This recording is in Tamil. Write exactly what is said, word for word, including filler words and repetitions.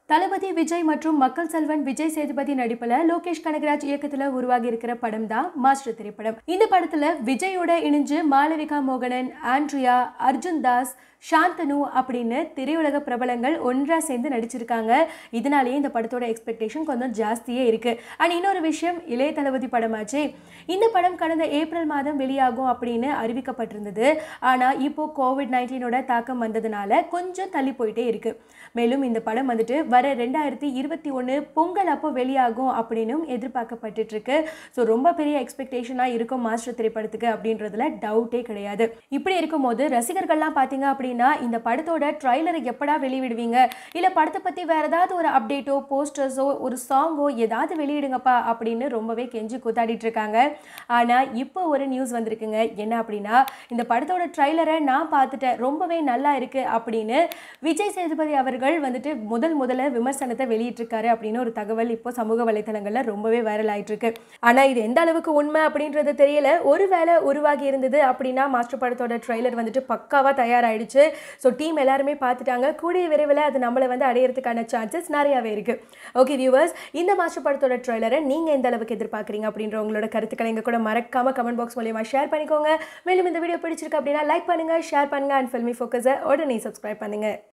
தளபதி விஜய் மற்றும் மக்கள் செல்வன் விஜய் சேதுபதி நடிப்புல லோகேஷ் கனகராஜ் இயக்கத்துல உருவாகி இருக்கிற படம் தான் மாஸ்டர் திரைப்படம். இந்த படத்துல விஜயோட இணைஞ்சு மாளவிகா மோகனன், ஆண்ட்ரியா, அர்ஜுன் தாஸ், சாந்தனு அப்படின்னு திரையுலக பிரபலங்கள் ஒன்றா சேர்ந்து நடிச்சிருக்காங்க. இதனாலேயே இந்த படத்தோட எக்ஸ்பெக்டேஷன் கொஞ்சம் ஜாஸ்தியே இருக்கு. அண்ட் இன்னொரு விஷயம், இளைய தளபதி படமாச்சு. இந்த படம் கடந்த ஏப்ரல் மாதம் வெளியாகும் அப்படின்னு அறிவிக்கப்பட்டிருந்தது. ஆனா இப்போ கோவிட் நைன்டீனோட தாக்கம் வந்ததுனால கொஞ்சம் தள்ளி போயிட்டே இருக்கு. மேலும் இந்த படம் வந்துட்டு வர ரெண்டாயிரத்தி இருபத்தி ஒன்று பொங்கல் அப்போ வெளியாகும் அப்படின்னும் எதிர்பார்க்கப்பட்டு இருக்கு. ஸோ ரொம்ப பெரிய எக்ஸ்பெக்டேஷனாக இருக்கும் மாஸ்டர் திரைப்படத்துக்கு அப்படின்றதுல டவுட்டே கிடையாது. இப்படி இருக்கும்போது ரசிகர்கள்லாம் பார்த்தீங்க அப்படின்னா இந்த படத்தோட ட்ரைலரை எப்படா வெளியிடுவீங்க, இல்லை படத்தை பற்றி வேற ஏதாவது ஒரு அப்டேட்டோ போஸ்டர்ஸோ ஒரு சாங்கோ ஏதாவது வெளியிடுங்கப்பா அப்படின்னு ரொம்பவே கெஞ்சி கூத்தாடிட்டு இருக்காங்க. ஆனால் இப்போ ஒரு நியூஸ் வந்திருக்குங்க. என்ன அப்படின்னா, இந்த படத்தோட ட்ரைலரை நான் பார்த்துட்டேன், ரொம்பவே நல்லா இருக்கு அப்படின்னு விஜய் சேதுபதி அவர்கள் வந்துட்டு முதல் முதல்ல விமர்சனத்தை வெளியிட்டிருக்காரு அப்படின்னு ஒரு தகவல் இப்போ சமூக வலைத்தளங்கள்ல ரொம்பவே வைரல் ஆயிட்டு இருக்கு. ஆனா இது எந்த அளவுக்கு உண்மை அப்படின்றது தெரியல. ஒருவேளை உருவாகி இருந்தது அப்படின்னா மாஸ்டர் படத்தோட ட்ரெய்லர் வந்துட்டு பக்காவா தயாராயிடுச்சு. ஸோ டீம் எல்லாருமே பார்த்துட்டாங்க. கூடிய விரைவில் அது நம்மளை வந்து அடையிறதுக்கான சான்சஸ் நிறையாவே இருக்கு. ஓகே வியூவர்ஸ், இந்த மாஸ்டர் படத்தோட ட்ரெய்லரை நீங்க எந்த அளவுக்கு எதிர்பார்க்குறீங்க அப்படின்ற உங்களோட கருத்துக்களை எங்க கூட மறக்காம கமெண்ட் பாக்ஸ் மூலமா ஷேர் பண்ணிக்கோங்க. மேலும் இந்த வீடியோ பிடிச்சிருக்கு அப்படின்னா லைக் பண்ணுங்க, ஷேர் பண்ணுங்க அண்ட் ஃபில்மி ஃபோக்கஸை உடனே சப்ஸ்கிரைப் பண்ணுங்க.